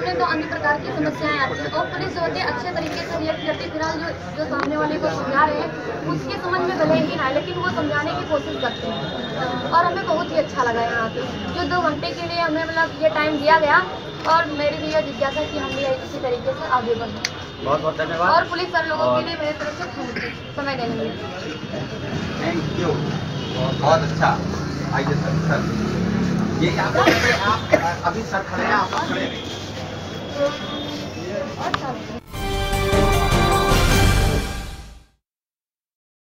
में तो अन्य प्रकार की समस्याएं आती हैं और पुलिस जो होती है अच्छे तरीके से रिएक्ट करती है। फिलहाल जो सामने वाले को समझा रहे हैं उसके समझ में भले ही ना, लेकिन वो समझाने की कोशिश करते हैं और हमें बहुत ही अच्छा लगा यहाँ पे। जो 2 घंटे के लिए हमें मतलब ये टाइम दिया गया और मेरी भी यह जिज्ञासा कि हम भी इसी तरीके से आगे बढ़ें। बहुत बहुत धन्यवाद। और पुलिस सर लोगों के लिए मेरी तरफ से थैंक यू, समय देने के लिए थैंक यू। बहुत अच्छा। आइए सर ये आप अभी सर खड़े हैं, आप खड़े हैं।